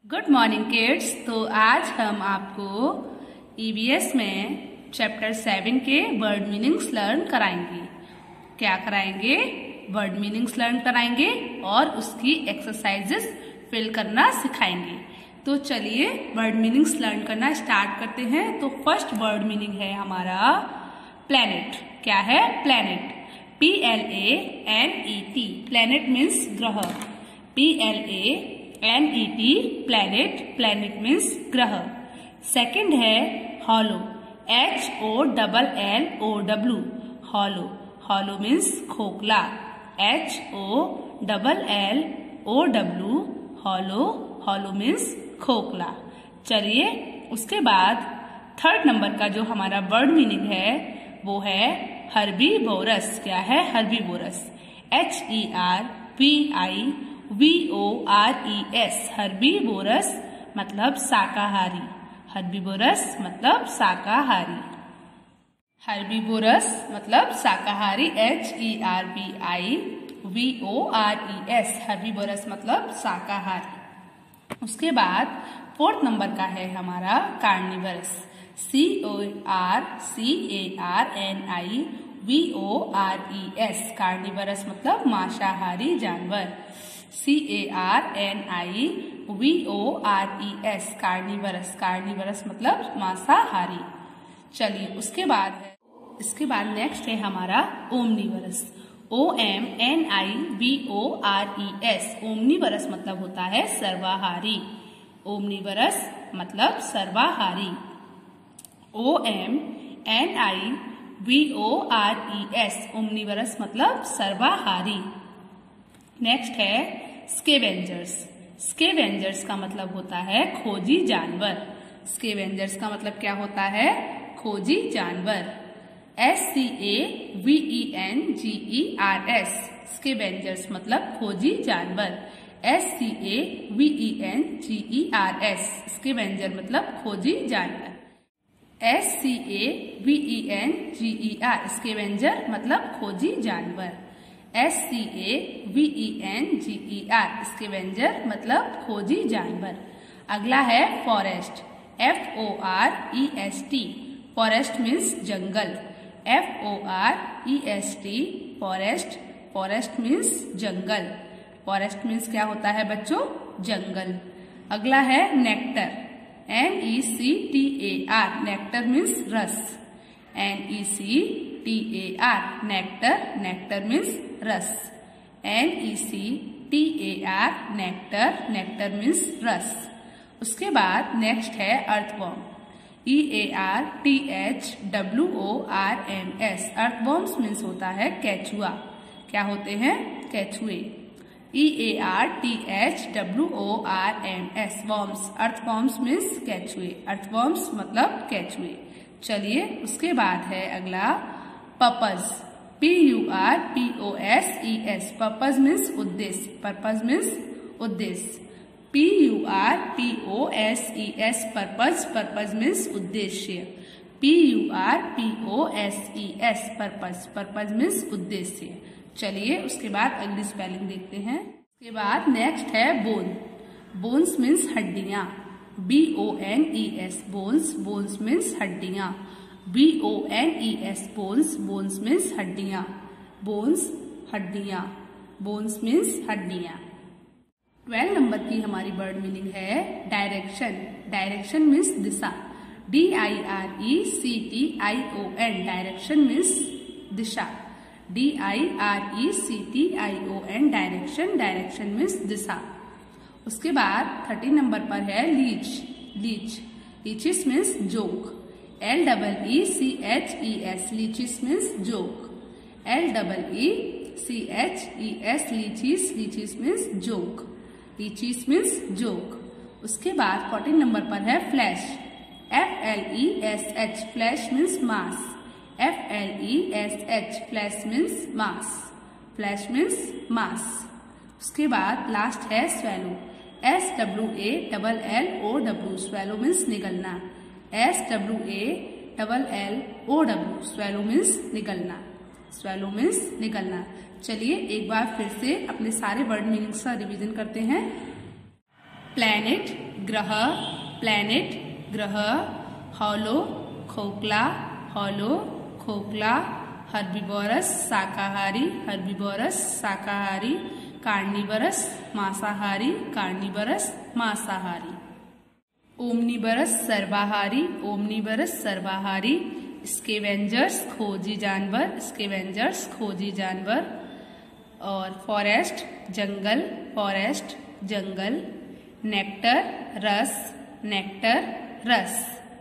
Good morning kids. तो आज हम आपको ईवीएस में चैप्टर 7 के वर्ड मीनिंग्स लर्न कराएंगे। क्या कराएंगे? वर्ड मीनिंग्स लर्न कराएंगे और उसकी एक्सरसाइजेस फिल करना सिखाएंगे। तो चलिए वर्ड मीनिंग्स लर्न करना स्टार्ट करते हैं। तो फर्स्ट वर्ड मीनिंग है हमारा प्लैनेट। क्या है? प्लैनेट। PLANET। प्लैनेट मीन्स ग्रह। PLANET planet. प्लैनेट मीन्स ग्रह। सेकंड है hollow. HOLLOW। Hollow. Hollow means खोखला। HOLLOW। हॉलो। हॉलो मीन्स खोखला। चलिए उसके बाद थर्ड नंबर का जो हमारा वर्ड मीनिंग है वो है हर्बीवोरस। क्या है? हर्बीवोरस। HERBIVORES। हर्बीवोरस मतलब शाकाहारी। हर्बीवोरस मतलब शाकाहारी। हर्बीवोरस मतलब शाकाहारी। HERBIVORES। हर्बीवोरस मतलब शाकाहारी। उसके बाद फोर्थ नंबर का है हमारा कार्निवरस। CARNIVORES। कार्निवरस मतलब मांसाहारी जानवर। CARNIVORES। कार्निवरस। कार्निवरस मतलब मांसाहारी। चलिए इसके बाद नेक्स्ट है हमारा ओमनीवरस। OMNIVORES। ओमनीवरस मतलब होता है सर्वाहारी। ओमनीवरस मतलब सर्वाहारी। OMNIVORES। ओमनीवरस मतलब सर्वाहारी। नेक्स्ट है स्केवेंजर्स। स्केवेंजर्स का मतलब होता है खोजी जानवर। स्केवेंजर्स का मतलब क्या होता है? खोजी जानवर। SCAVENGERS। स्केवेंजर्स मतलब खोजी जानवर। SCAVENGERS। स्केवेंजर मतलब खोजी जानवर। SCAVENGER। स्केवेंजर मतलब खोजी जानवर। SCAVENGER। स्केवेंजर मतलब खोजी जानवर। अगला है फॉरेस्ट। FOREST। फॉरेस्ट मीन्स जंगल। FOREST। फॉरेस्ट। फॉरेस्ट मीन्स जंगल। फॉरेस्ट मीन्स क्या होता है बच्चों? जंगल। अगला है नेक्टर। NECTAR। नेक्टर मीन्स रस। NECTAR। नेक्टर। नेक्टर मीन्स रस। NECTAR। नेक्टर। नेक्टर मीन्स रस। उसके बाद नेक्स्ट है अर्थवर्म। EARTHWORMS। अर्थवर्म्स मीन्स होता है केचुआ। क्या होते हैं? केचुए। EARTHWORMS। वर्म्स। अर्थवर्म्स मीन्स केचुए। अर्थवर्म्स मतलब केचुए। चलिए उसके बाद है अगला पर्पज। PURPOSES। पर्पज मीन्स उद्देश्य। पर्पज मीन्स उद्देश्य। PURPOSES। पर्पज। पर्पज मीन्स उद्देश्य। PURPOSES। पर्पज। पर्पज मीन्स उद्देश्य। चलिए उसके बाद अगली स्पेलिंग देखते हैं। उसके बाद नेक्स्ट है बोन। बोन्स मीन्स हड्डियां। BONES। बोन्स। बोन्स मीन्स हड्डियां। BONES। बोन्स। बोन्स मीन्स हड्डियां। बोन्स हड्डियां। बोन्स मीन्स हड्डियां। 12 नंबर की हमारी वर्ड मीनिंग है डायरेक्शन। डायरेक्शन मीन्स दिशा। DIRECTION। डायरेक्शन मीन्स दिशा। DIRECTION। डायरेक्शन। डायरेक्शन मीन्स दिशा। उसके बाद 13 नंबर पर है लीच। लीच। लीचिस मीन्स जोक। LEECHES। लीचिस मीन्स जोक। LEECHES। लीचिस। लीचिस मीन्स जोक। लीचिस मीन्स जोक। उसके बाद 14 नंबर पर है फ्लैश। FLESH। फ्लैश मीन्स मास। FLESH। फ्लैश मीन्स मास। फ्लैश मीन्स मास। उसके बाद लास्ट है स्वेलो। SWALLOW। स्वेलो मीन्स निगलना। SWALLOW। स्वेलो मीन्स निगलना। स्वेलो मीन्स निगलना। चलिए एक बार फिर से अपने सारे वर्ड मीनिंग्स का रिवीजन करते हैं। प्लैनेट ग्रह, प्लैनेट ग्रह, हॉलो खोखला, हॉलो खोखला, हर्बीवोरस शाकाहारी, हर्बीवोरस शाकाहारी, कार्निवरस मांसाहारी, कार्निवरस मांसाहारी, ओमनिवरस सर्वाहारी, ओमनिवरस सर्वाहारी, स्केवेंजर्स खोजी जानवर, स्केवेंजर्स खोजी जानवर, और फॉरेस्ट जंगल, फॉरेस्ट जंगल, नेक्टर रस, नेक्टर रस,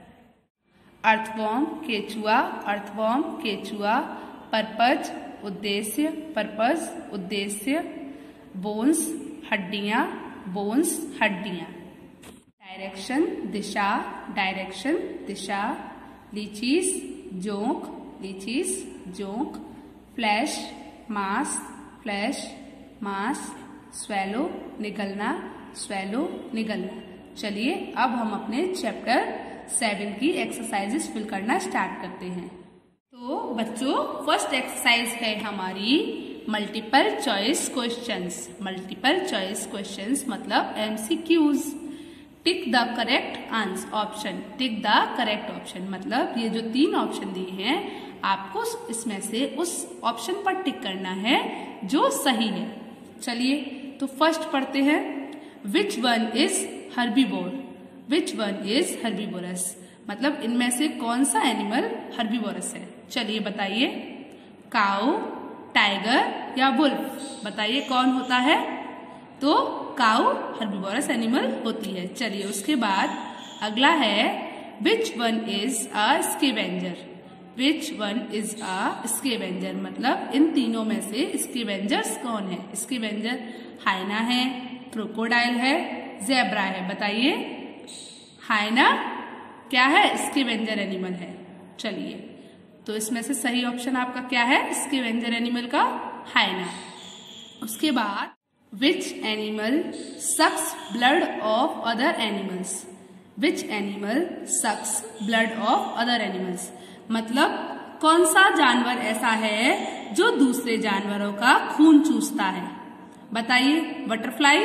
अर्थवॉर्म केचुआ, अर्थवॉर्म केचुआ, पर्पज उद्देश्य, पर्पज उद्देश्य, बोन्स हड्डियां, बोन्स हड्डियां, डायरेक्शन दिशा, डायरेक्शन दिशा, लीचीज जोंक, लीचीज जोंक, फ्लैश मांस, फ्लैश मांस, स्वेलो निगलना, स्वेलो निगलना। चलिए अब हम अपने चैप्टर 7 की एक्सरसाइजेस फिल करना स्टार्ट करते हैं। तो बच्चों फर्स्ट एक्सरसाइज है हमारी multiple choice questions. Multiple choice questions मतलब MCQs। Tick the correct answer option, tick the correct option मतलब ये जो 3 ऑप्शन दिए हैं आपको इसमें से उस ऑप्शन पर टिक करना है जो सही है। चलिए तो फर्स्ट पढ़ते हैं, which one is herbivore, which one is herbivorous मतलब इनमें से कौन सा एनिमल हर्बीवोरस है। चलिए बताइए, काऊ, टाइगर या वुल्फ, बताइए कौन होता है। तो काऊ हर्बीवोरस एनिमल होती है। चलिए उसके बाद अगला है which one is a scavenger, which one is a scavenger मतलब इन तीनों में से स्केवेंजर्स कौन है। स्केवेंजर हाइना है, क्रोकोडाइल है, ज़ेब्रा है। बताइए हाइना क्या है, स्केवेंजर एनिमल है। चलिए तो इसमें से सही ऑप्शन आपका क्या है, स्केवेंजर एनिमल का हाइना। उसके बाद which animal sucks blood of other animals, which animal sucks blood of other animals मतलब कौन सा जानवर ऐसा है जो दूसरे जानवरों का खून चूसता है। बताइए, बटरफ्लाई,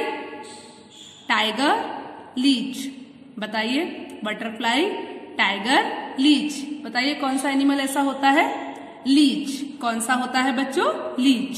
टाइगर, लीच। बताइए बटरफ्लाई, टाइगर, लीच। बताइए कौन सा एनिमल ऐसा होता है, लीच। कौन सा होता है बच्चों, लीच।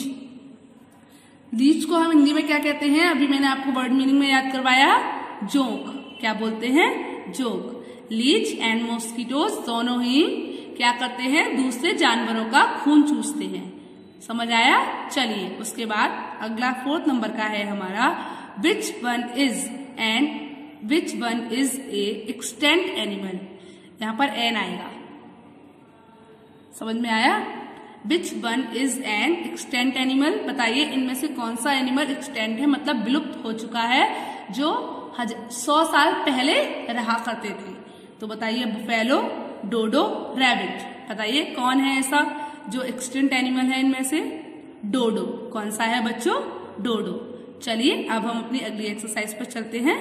लीच को हम हिंदी में क्या कहते हैं, अभी मैंने आपको वर्ड मीनिंग में याद करवाया, जोंक। क्या बोलते हैं, जोंक। लीच एंड मॉस्किटोज दोनों ही क्या करते हैं, दूसरे जानवरों का खून चूसते हैं। समझ आया। चलिए उसके बाद अगला 4th नंबर का है हमारा, which one is and which one is a extant animal. यहां पर एन आएगा, समझ में आया। Which one is an extant animal बताइए इनमें से कौन सा एनिमल एक्सटेंट है मतलब विलुप्त हो चुका है, जो 100 साल पहले रहा करते थे। तो बताइए बुफेलो, डोडो, रैबिट। बताइए कौन है ऐसा जो एक्सटेंट एनिमल है इनमें से, डोडो। कौन सा है बच्चों, डोडो। चलिए अब हम अपनी अगली एक्सरसाइज पर चलते हैं।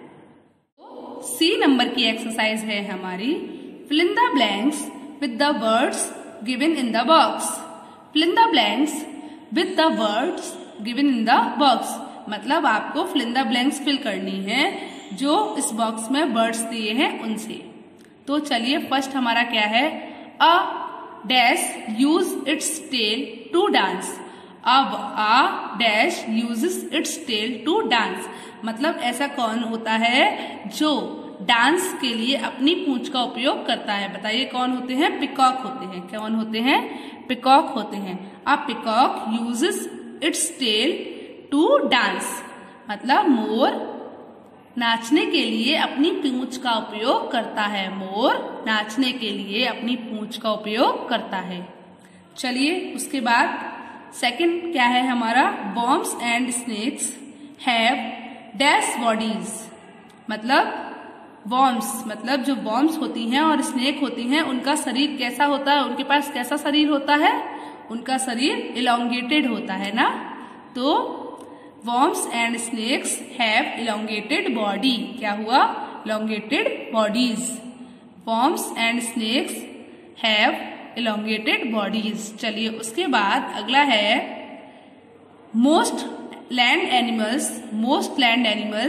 C नंबर की एक्सरसाइज है हमारी, fill in the blanks with the words given in the box। fill in the blanks with the words given in the box मतलब आपको fill in the blanks fill करनी है जो इस बॉक्स में वर्ड्स दिए हैं उनसे। तो चलिए फर्स्ट हमारा क्या है, a dash use its tail to dance. अब a dash uses its tail to dance मतलब ऐसा कौन होता है जो डांस के लिए अपनी पूंछ का उपयोग करता है। बताइए कौन होते हैं, पिकॉक होते हैं। कौन होते हैं, पिकॉक होते हैं। A peacock uses its tail to dance मतलब मोर नाचने के लिए अपनी पूंछ का उपयोग करता है। मोर नाचने के लिए अपनी पूंछ का उपयोग करता है। चलिए उसके बाद सेकंड क्या है हमारा, worms and snakes have dash bodies मतलब वॉर्म्स मतलब जो वॉर्म्स होती हैं और स्नेक होती हैं उनका शरीर कैसा होता है, उनके पास कैसा शरीर होता है, उनका शरीर इलोंगेटेड होता है ना। तो worms and snakes have elongated body. क्या हुआ, elongated bodies. Worms and snakes have elongated bodies. चलिए उसके बाद अगला है, most land animals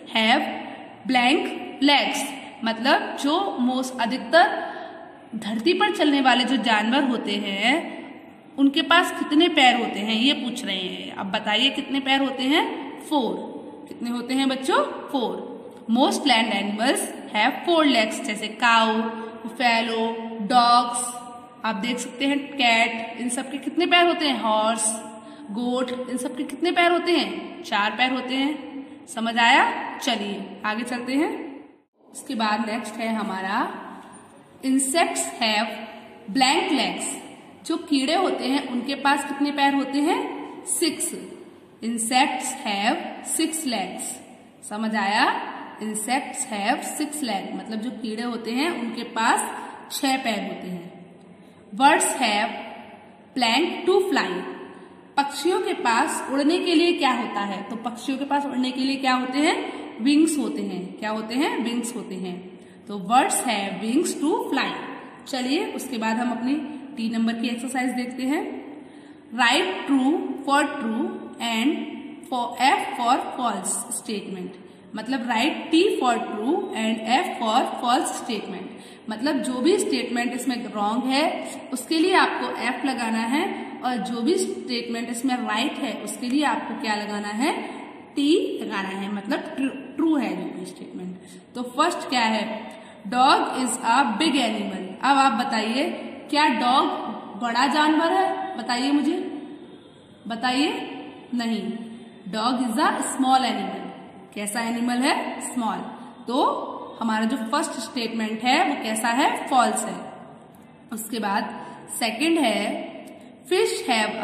have blank legs, मतलब जो मोस्ट अधिकतर धरती पर चलने वाले जो जानवर होते हैं उनके पास कितने पैर होते हैं, ये पूछ रहे हैं। अब बताइए कितने पैर होते हैं? 4। कितने होते हैं बच्चों? 4। Most land animals have 4 legs, जैसे काऊ, बुफैलो, डॉग्स, आप देख सकते हैं कैट, इन सब के कितने पैर होते हैं? हॉर्स, गोट, इन सब के कितने पैर होते हैं? 4 पैर होते हैं। समझ आया? चलिए आगे चलते हैं। उसके बाद नेक्स्ट है हमारा इंसेक्ट्स हैव ब्लैंक लेग्स, जो कीड़े होते हैं उनके पास कितने पैर होते हैं? 6। Insects have 6 legs. समझ आया? इंसेक्ट्स हैव 6 लेग, मतलब जो कीड़े होते हैं उनके पास 6 पैर होते हैं। Birds have blank to fly, पक्षियों के पास उड़ने के लिए क्या होता है? तो पक्षियों के पास उड़ने के लिए क्या होते हैं? विंग्स होते हैं। क्या होते हैं? विंग्स होते हैं। तो birds have wings to fly. चलिए उसके बाद हम अपनी T नंबर की एक्सरसाइज देखते हैं। Right true for true and F for false statement, मतलब right T for true and F for false statement, मतलब जो भी स्टेटमेंट इसमें रॉन्ग है उसके लिए आपको F लगाना है और जो भी स्टेटमेंट इसमें राइट है उसके लिए आपको क्या लगाना है? T लगाना है, मतलब ट्रू है जो भी स्टेटमेंट। तो फर्स्ट क्या है? Dog is a big animal. अब आप बताइए क्या डॉग बड़ा जानवर है? बताइए मुझे, बताइए। नहीं, dog is a small animal. कैसा एनिमल है? स्मॉल। तो हमारा जो फर्स्ट स्टेटमेंट है वो कैसा है? फॉल्स है। उसके बाद सेकंड है fish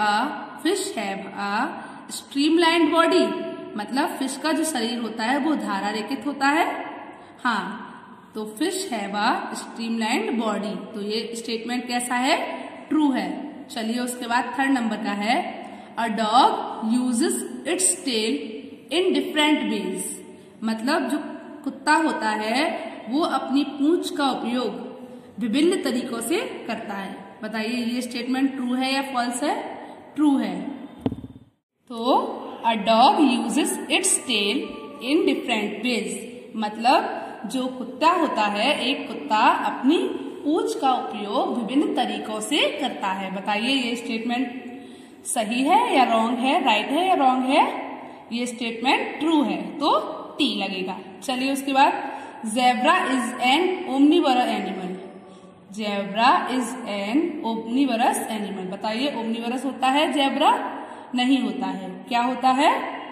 have a streamlined body, मतलब फिश का जो शरीर होता है वो धारा रेखित होता है। हाँ, तो fish have a streamlined body, तो ये स्टेटमेंट कैसा है? ट्रू है। चलिए उसके बाद थर्ड नंबर का है a dog uses its tail in different ways, मतलब जो कुत्ता होता है वो अपनी पूंछ का उपयोग विभिन्न तरीकों से करता है। बताइए ये स्टेटमेंट ट्रू है या फॉल्स है? ट्रू है। तो a dog uses its tail in different ways, मतलब जो कुत्ता होता है, एक कुत्ता अपनी पूंछ का उपयोग विभिन्न तरीकों से करता है। बताइए ये स्टेटमेंट सही है या रॉन्ग है? राइट है या रॉन्ग है? ये स्टेटमेंट ट्रू है, तो T लगेगा। चलिए उसके बाद zebra is an omnivorous animal. Zebra is an omnivorous animal, बताइए ओमनिवोरस होता है ज़ेब्रा? नहीं होता है। क्या होता है?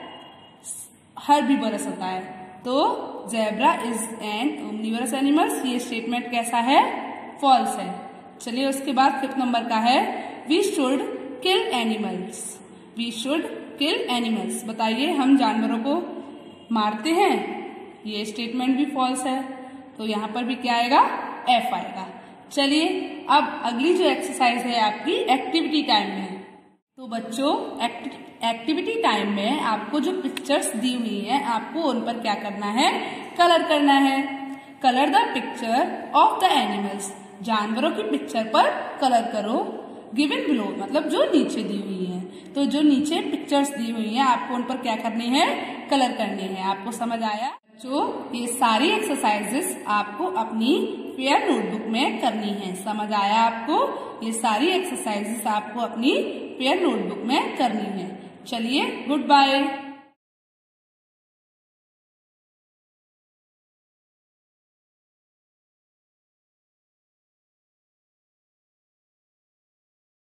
हर्बीवोरस होता है। तो zebra is an omnivorous animals, ये स्टेटमेंट कैसा है? फॉल्स है। चलिए उसके बाद फिफ्थ नंबर का है we should kill animals. We should kill animals, बताइए हम जानवरों को मारते हैं? ये स्टेटमेंट भी फॉल्स है, तो यहाँ पर भी क्या आएगा? F आएगा। चलिए अब अगली जो एक्सरसाइज है आपकी एक्टिविटी टाइम में। तो बच्चों एक्टिविटी टाइम में आपको जो पिक्चर्स दी हुई है आपको उन पर क्या करना है? कलर करना है। Colour the picture of the animals, जानवरों की पिक्चर पर कलर करो। गिवन बिलो, मतलब जो नीचे दी हुई है, तो जो नीचे पिक्चर्स दी हुई है आपको उन पर क्या करनी है? कलर करनी है। आपको समझ आया? जो ये सारी एक्सरसाइजेस आपको अपनी फेयर नोटबुक में करनी है। समझ आया आपको? ये सारी एक्सरसाइजेस आपको अपनी फेयर नोटबुक में करनी है। चलिए गुड बाय।